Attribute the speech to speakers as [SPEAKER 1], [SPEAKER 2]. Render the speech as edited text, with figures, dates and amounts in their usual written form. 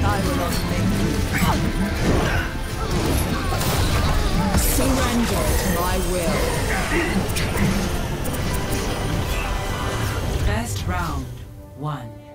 [SPEAKER 1] I will not make you. Surrender to my will.
[SPEAKER 2] Best round 1.